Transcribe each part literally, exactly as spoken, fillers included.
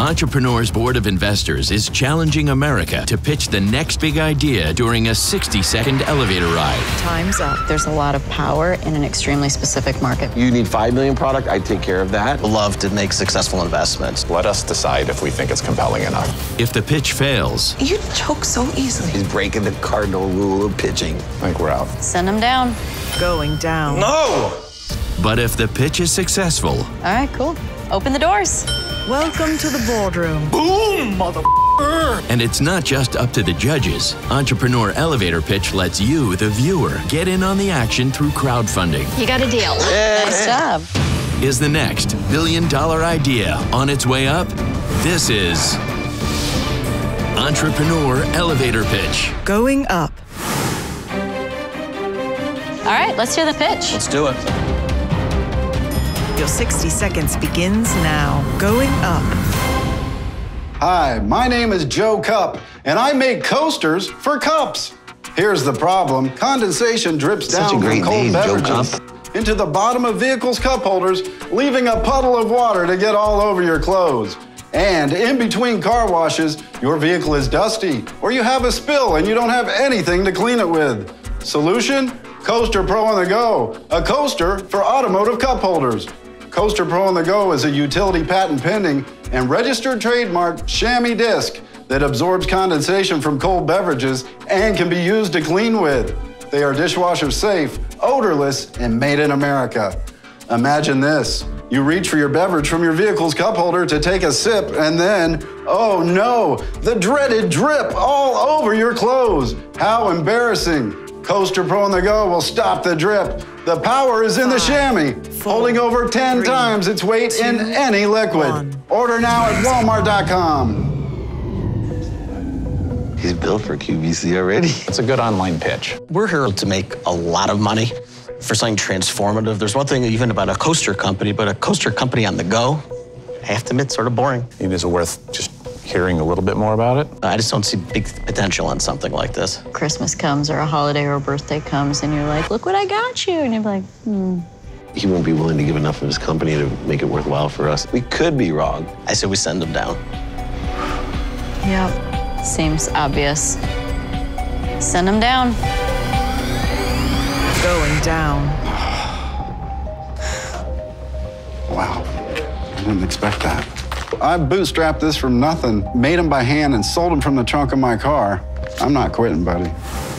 Entrepreneur's Board of Investors is challenging America to pitch the next big idea during a sixty second elevator ride. Time's up. There's a lot of power in an extremely specific market. You need five million product, I take care of that. Love to make successful investments. Let us decide if we think it's compelling enough. If the pitch fails, you choke so easily. He's breaking the cardinal rule of pitching. I think we're out. Send him down. Going down. No! But if the pitch is successful, all right, cool. Open the doors. Welcome to the boardroom. Boom, mother. And it's not just up to the judges. Entrepreneur Elevator Pitch lets you, the viewer, get in on the action through crowdfunding. You got a deal. Yeah. Nice job. Is the next billion dollar idea on its way up? This is Entrepreneur Elevator Pitch. Going up. All right, let's hear the pitch. Let's do it. Your sixty seconds begins now. Going up. Hi, my name is Joe Cup, and I make coasters for cups. Here's the problem. Condensation drips Such down a great from cold name, Joe beverages Cup. into the bottom of vehicles' cup holders, leaving a puddle of water to get all over your clothes. And in between car washes, your vehicle is dusty, or you have a spill and you don't have anything to clean it with. Solution? Coaster Pro on the Go, a coaster for automotive cup holders. Coaster Pro on the Go is a utility patent pending and registered trademark chamois disc that absorbs condensation from cold beverages and can be used to clean with. They are dishwasher safe, odorless, and made in America. Imagine this. You reach for your beverage from your vehicle's cup holder to take a sip and then, oh no, the dreaded drip all over your clothes. How embarrassing. Coaster Pro on the Go will stop the drip. The power is in the chamois, holding over ten three, times its weight two, in any liquid. one. Order now at walmart dot com. He's built for Q V C already. It's a good online pitch. We're here to make a lot of money for something transformative. There's one thing even about a coaster company, but a coaster company on the go, I have to admit, sort of boring. Is it worth just hearing a little bit more about it? I just don't see big potential on something like this. Christmas comes or a holiday or a birthday comes and you're like, look what I got you. And you're like, hmm. He won't be willing to give enough of his company to make it worthwhile for us. We could be wrong. I say we send him down. Yep. Seems obvious. Send him down. Going down. Wow, I didn't expect that. I bootstrapped this from nothing, made them by hand, and sold them from the trunk of my car. I'm not quitting, buddy.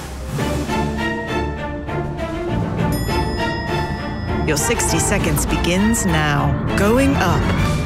Your sixty seconds begins now. Going up.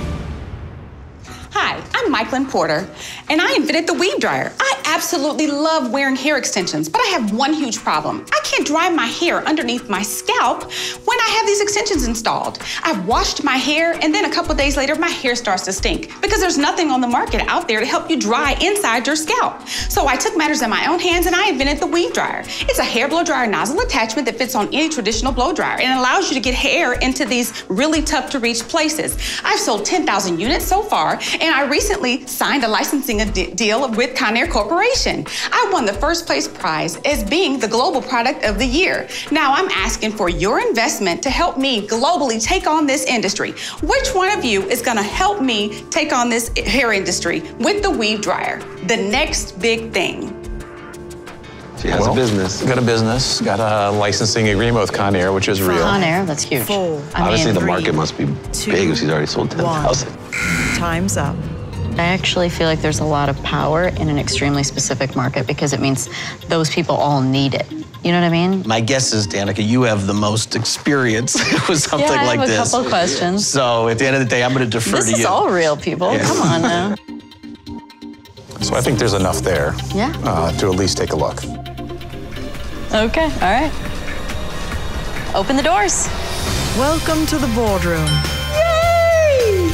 Hi, I'm Michaelyn Porter, and I invented the weave dryer. I absolutely love wearing hair extensions, but I have one huge problem. I can't dry my hair underneath my scalp when I have these extensions installed. I've washed my hair, and then a couple days later, my hair starts to stink because there's nothing on the market out there to help you dry inside your scalp. So I took matters in my own hands, and I invented the weave dryer. It's a hair blow dryer nozzle attachment that fits on any traditional blow dryer, and it allows you to get hair into these really tough to reach places. I've sold ten thousand units so far, and I recently signed a licensing deal with Conair Corporation. I won the first place prize as being the global product of the year. Now I'm asking for your investment to help me globally take on this industry. Which one of you is gonna help me take on this hair industry with the weave dryer? The next big thing. She has Well, a business. Got a business, got a licensing agreement with Conair, which is real. Conair, that's huge. Four. I Obviously, mean, the market must be two, big if she's already sold ten thousand. Time's up. I actually feel like there's a lot of power in an extremely specific market because it means those people all need it. You know what I mean? My guess is, Danica, you have the most experience with something yeah, I like have a this. couple questions. So at the end of the day, I'm going to defer This to is you. all real people. Yeah. Come on now. So I think there's enough there Yeah. uh, to at least take a look. Okay, all right. Open the doors. Welcome to the boardroom. Yay!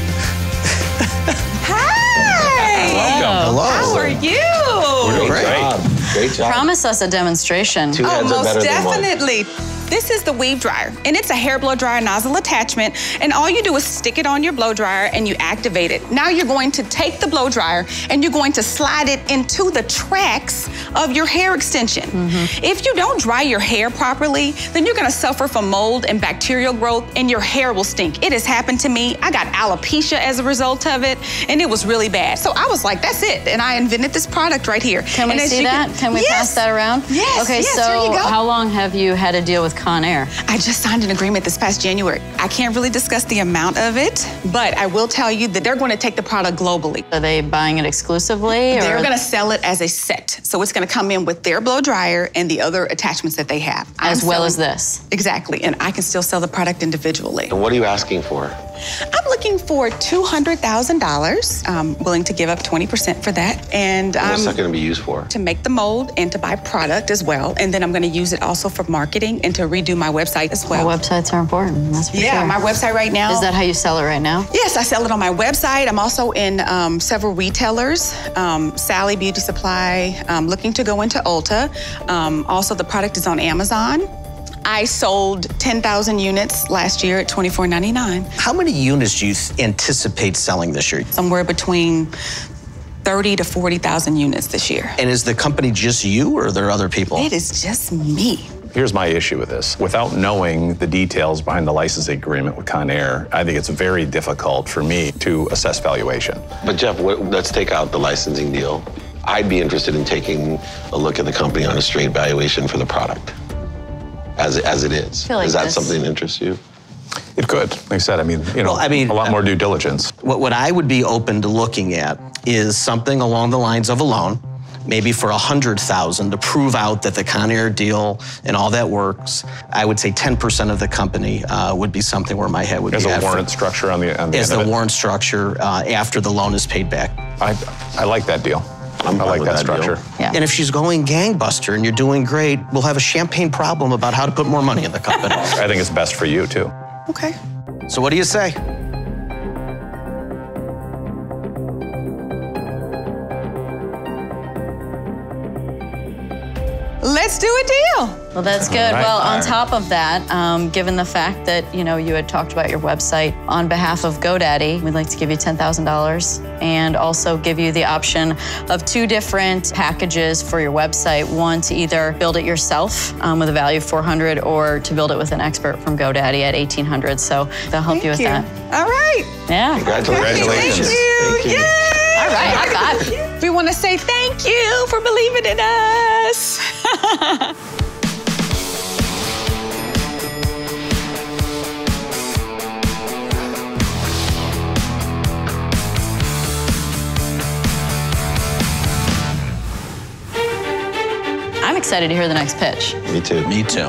Hi! Hello. How are you? We're doing Great great. job. Great job. Promise us a demonstration. Two Oh, heads are most better than one. definitely. This is the weave dryer, and it's a hair blow dryer nozzle attachment, and all you do is stick it on your blow dryer and you activate it. Now you're going to take the blow dryer and you're going to slide it into the tracks of your hair extension. Mm-hmm. If you don't dry your hair properly, then you're gonna suffer from mold and bacterial growth, and your hair will stink. It has happened to me. I got alopecia as a result of it, and it was really bad. So I was like, that's it, and I invented this product right here. Can we and see that? Can, can we yes. pass that around? Yes, Okay, yes, so here you go. How long have you had a deal with Conair? I just signed an agreement this past January. I can't really discuss the amount of it, but I will tell you that they're going to take the product globally. Are they buying it exclusively? They're or? going to sell it as a set. So it's going to come in with their blow dryer and the other attachments that they have. As I'm well selling, as this? Exactly, and I can still sell the product individually. And what are you asking for? I'm looking for two hundred thousand dollars. I'm willing to give up twenty percent for that. And What's um, that going to be used for? To make the mold and to buy product as well. And then I'm going to use it also for marketing and to redo my website as well. Well, websites are important, that's for yeah, sure. my website right now. Is that how you sell it right now? Yes, I sell it on my website. I'm also in um, several retailers. Um, Sally Beauty Supply, um, looking to go into Ulta. Um, also, the product is on Amazon. I sold ten thousand units last year at twenty-four ninety-nine. How many units do you anticipate selling this year? Somewhere between thirty to forty thousand units this year. And is the company just you, or are there other people? It is just me. Here's my issue with this. Without knowing the details behind the licensing agreement with Conair, I think it's very difficult for me to assess valuation. But Jeff, what, let's take out the licensing deal. I'd be interested in taking a look at the company on a straight valuation for the product, as, as it is. I feel like is that this. something that interests you? It could. Like I said, I mean, you know, Well, I mean, a lot more due diligence. What, what I would be open to looking at is something along the lines of a loan, maybe for one hundred thousand dollars to prove out that the Conair deal and all that works. I would say ten percent of the company uh, would be something where my head would As be a at. warrant structure on the, on the As end the of it. warrant structure uh, after the loan is paid back. I, I like that deal. I'm I fine like with that that deal. structure. Yeah. And if she's going gangbuster and you're doing great, we'll have a champagne problem about how to put more money in the company. I think it's best for you, too. Okay. So what do you say? Let's do a deal. Well, that's good. All right, well, all on right. top of that, um, given the fact that, you know, you had talked about your website, on behalf of GoDaddy, we'd like to give you ten thousand dollars and also give you the option of two different packages for your website. One to either build it yourself um, with a value of four hundred dollars or to build it with an expert from GoDaddy at eighteen hundred dollars. So they'll help Thank you with you. that. All right. Yeah. Congratulations. Thank you. Thank you. Yay. All right, high five. We want to say thank you for believing in us. I'm excited to hear the next pitch. Me too. Me too.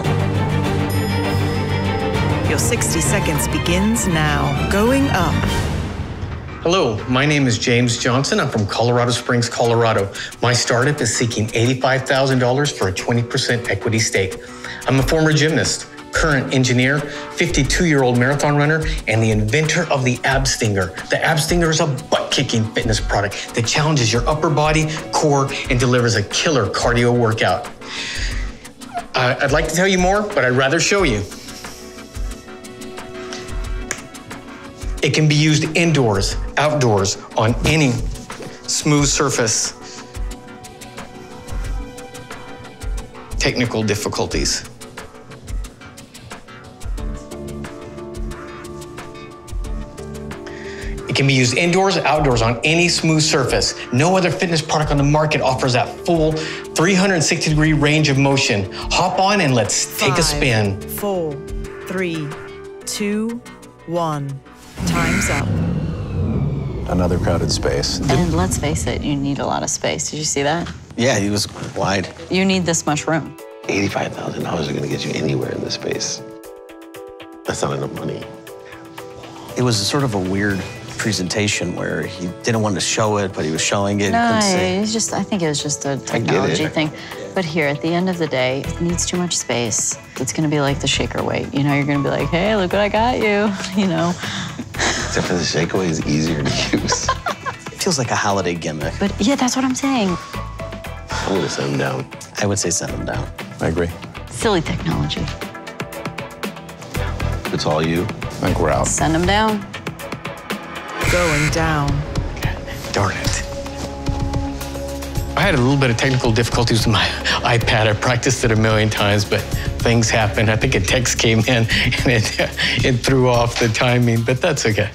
Your sixty seconds begins now. Going up. Hello, my name is James Johnson. I'm from Colorado Springs, Colorado. My startup is seeking eighty-five thousand dollars for a twenty percent equity stake. I'm a former gymnast, current engineer, fifty-two-year-old marathon runner, and the inventor of the Ab Stinger. The Ab Stinger is a butt-kicking fitness product that challenges your upper body, core, and delivers a killer cardio workout. Uh, I'd like to tell you more, but I'd rather show you. It can be used indoors, outdoors, on any smooth surface. Technical difficulties. It can be used indoors, outdoors, on any smooth surface. No other fitness product on the market offers that full three hundred sixty degree range of motion. Hop on and let's take a Five, spin. Four, three, two, one. Time's up. Another crowded space. And let's face it, you need a lot of space. Did you see that? Yeah, he was wide. You need this much room. eighty-five thousand dollars are going to get you anywhere in this space. That's not enough money. It was sort of a weird presentation where he didn't want to show it, but he was showing it. No, Couldn't say. it's just, I think it was just a I get technology it. thing. But here, at the end of the day, it needs too much space. It's gonna be like the shaker weight. You know, you're gonna be like, hey, look what I got you, you know? Except for the shakeaway is easier to use. It feels like a holiday gimmick. But yeah, that's what I'm saying. I'm going to send him down. I would say send him down. I agree. Silly technology. It's all you. I think we're out. Send them down. Going down. Darn it. I had a little bit of technical difficulties with my iPad. I practiced it a million times, but things happened. I think a text came in and it, it threw off the timing, but that's okay.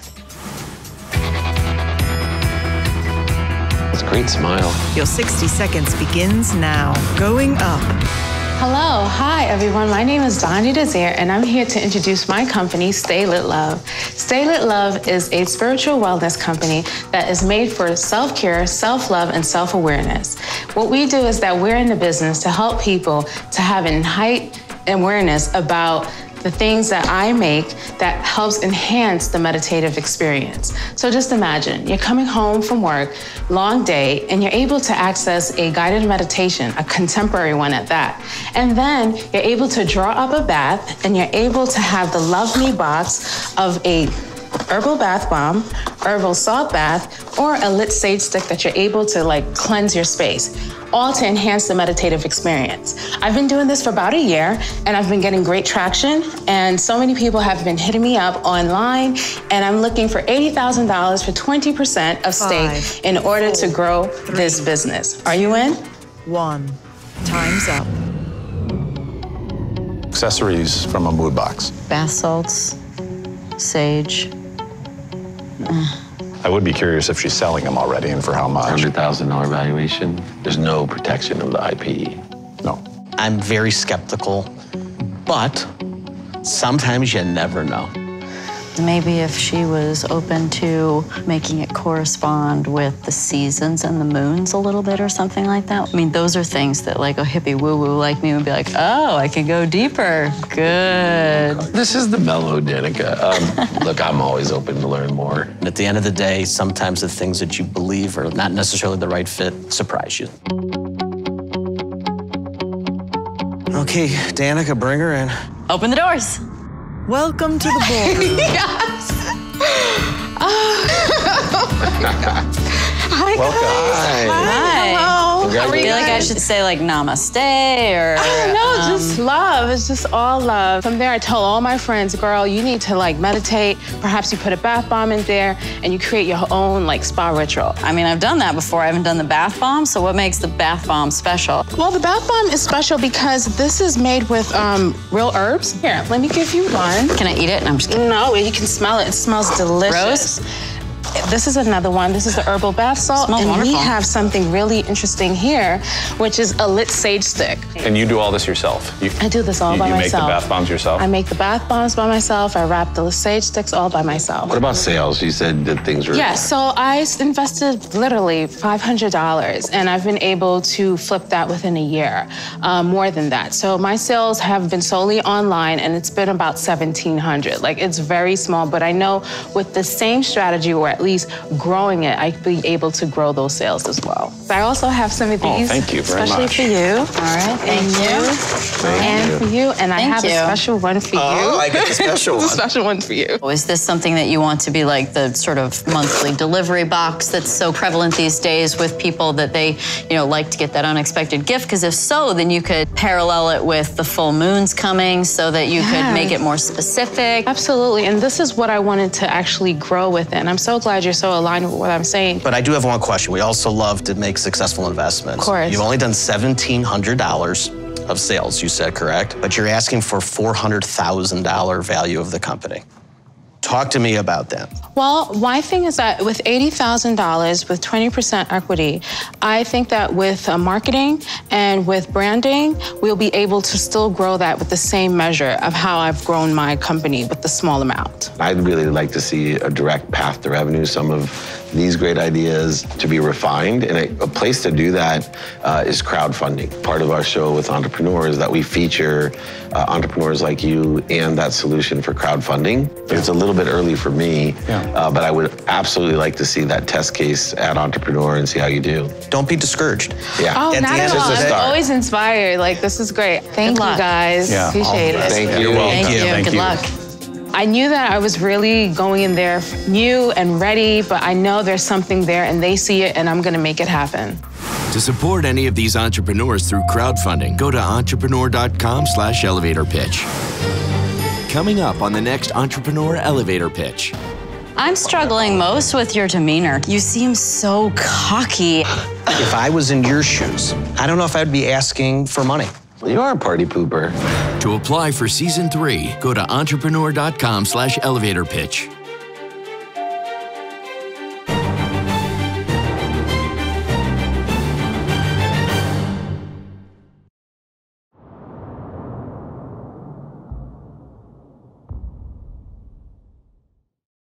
It's a great smile. Your sixty seconds begins now. Going up. Hello, hi everyone. My name is Donnie Desire, and I'm here to introduce my company, Stay Lit Love. Stay Lit Love is a spiritual wellness company that is made for self-care, self-love, and self-awareness. What we do is that we're in the business to help people to have a heightened awareness about the things that I make that helps enhance the meditative experience. So just imagine, you're coming home from work, long day, and you're able to access a guided meditation, a contemporary one at that. And then you're able to draw up a bath, and you're able to have the Love Me box of a herbal bath bomb, herbal salt bath, or a lit sage stick that you're able to like cleanse your space, all to enhance the meditative experience. I've been doing this for about a year, and I've been getting great traction, and so many people have been hitting me up online, and I'm looking for eighty thousand dollars for twenty percent of stake Five, in order four, to grow three, this business. Are you in? One. Time's up. Accessories from a mood box. Bath salts, sage. I would be curious if she's selling them already and for how much. one hundred thousand dollars valuation. There's no protection of the I P. No. I'm very skeptical, but sometimes you never know. Maybe if she was open to making it correspond with the seasons and the moons a little bit or something like that. I mean, those are things that like a hippie woo-woo like me would be like, oh, I can go deeper. Good. This is the mellow Danica. Um, look, I'm always open to learn more. And at the end of the day, sometimes the things that you believe are not necessarily the right fit surprise you. Okay, Danica, bring her in. Open the doors. Welcome to the boardroom. Yes. Oh. Hi, Welcome. guys. Hi. Hello. I feel like I should say like namaste or Oh, no, um, just love. It's just all love. From there, I tell all my friends, girl, you need to like meditate. Perhaps you put a bath bomb in there and you create your own like spa ritual. I mean, I've done that before. I haven't done the bath bomb. So what makes the bath bomb special? Well, the bath bomb is special because this is made with um, real herbs. Here, let me give you one. Can I eat it? No, I'm just kidding. No, you can smell it. It smells delicious. Rose? This is another one. This is the herbal bath salt. Smells and wonderful. we have something really interesting here, which is a lit sage stick. And you do all this yourself? You, I do this all you, by you myself. You make the bath bombs yourself? I make the bath bombs by myself. I wrap the sage sticks all by myself. What about sales? You said that things were... Yeah, so I s- invested literally five hundred dollars, and I've been able to flip that within a year, uh, more than that. So my sales have been solely online, and it's been about seventeen hundred dollars. Like, it's very small, but I know with the same strategy, or at least growing it, I'd be able to grow those sales as well. I also have some of these, Oh, thank you very especially much. for you. All right, thank you. Thank And you. for you, and I Thank have you. a special one for you. Oh, I get the special It's a one. special one for you. Is this something that you want to be like the sort of monthly delivery box that's so prevalent these days with people that they, you know, like to get that unexpected gift? Because if so, then you could parallel it with the full moons coming so that you could make it more specific. Absolutely, and this is what I wanted to actually grow with, and I'm so glad you're so aligned with what I'm saying. But I do have one question. We also love to make successful investments. Of course. You've only done seventeen hundred dollars of sales, you said, correct? But you're asking for four hundred thousand dollars value of the company. Talk to me about that. Well, my thing is that with eighty thousand dollars with twenty percent equity, I think that with uh, marketing and with branding, we'll be able to still grow that with the same measure of how I've grown my company with the small amount. I'd really like to see a direct path to revenue, some of these great ideas to be refined. And a, a place to do that uh, is crowdfunding. Part of our show with entrepreneurs is that we feature uh, entrepreneurs like you and that solution for crowdfunding. It's a little bit early for me, Yeah. uh, but I would absolutely like to see that test case at Entrepreneur and see how you do. Don't be discouraged. Yeah. Oh, At not the at end of all. the I'm start. always inspired. Like, this is great. Thank Good you, luck. guys. Yeah, Appreciate all the it. best. Thank you. You're welcome. Thank you. Thank Good you. luck. I knew that I was really going in there new and ready, but I know there's something there and they see it and I'm gonna make it happen. To support any of these entrepreneurs through crowdfunding, go to entrepreneur dot com slash elevator pitch. coming up on the next Entrepreneur Elevator Pitch. I'm struggling most with your demeanor. You seem so cocky. If I was in your shoes, I don't know if I'd be asking for money. Well, you are a party pooper. To apply for season three, go to entrepreneur dot com slash elevator pitch.